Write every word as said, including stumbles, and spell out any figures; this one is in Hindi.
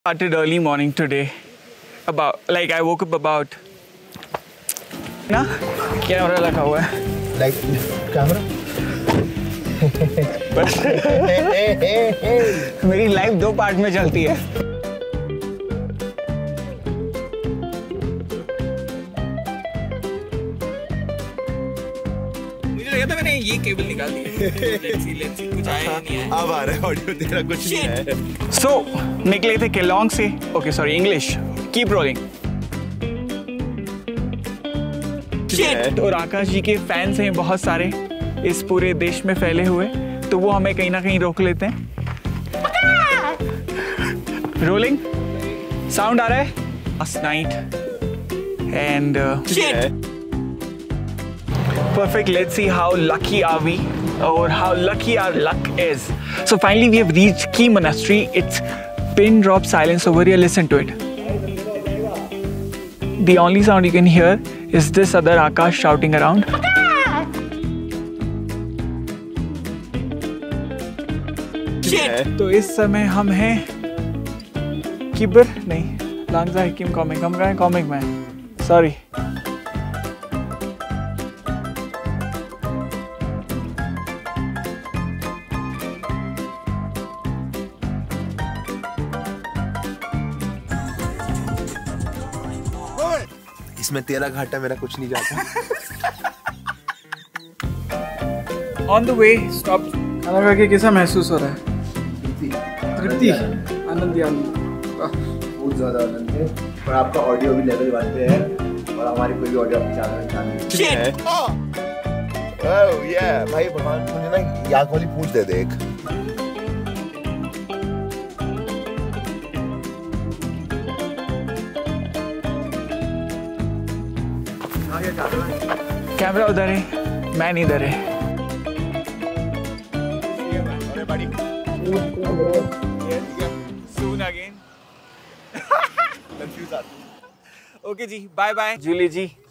Started early morning today. About like I woke up about ना कैमरा लगा हुआ है लाइट कैमरा बस मेरी लाइफ दो पार्ट में चलती है। मुझे लगा था मैंने ये केबल निकाल दी। लेट्स सी लेट्स सी कुछ आया नहीं है। अब आ रहा है ऑडियो तेरा कुछ नहीं है। सो निकले थे केलोंग से। Okay sorry English keep rolling. और आकाश जी के फैंस हैं बहुत सारे इस पूरे देश में फैले हुए, तो वो हमें कहीं ना कहीं रोक लेते हैं। रोलिंग साउंड आ रहा है। Last night and uh, perfect. Let's see how lucky are we or how lucky our luck is. So finally we have reached Key Monastery. It's pin drop silence over here. Listen to it. The only sound you can hear is this other Akash shouting around. Shit! तो इस समय हम हैं किबर नहीं लांगजा हिकिम कॉमिक हम गए कॉमिक में सॉरी इसमें तेरा घाटा मेरा कुछ नहीं जाता। ऑन द वे स्टॉप खाना खा के कैसा महसूस हो रहा है? तृप्ति आनंद आनंद बहुत ज़्यादा आनंद है। और आपका ऑडियो भी लेवल वन पे है और हमारी कोई भी ऑडियो आपकी ज़्यादा नहीं है। ओह ये भाई भगवान मुझे ना याक वाली पूछ दे दे एक। कैमरा उधर है मैन इधर है। Soon again. ओके जी बाय बाय जूली जी।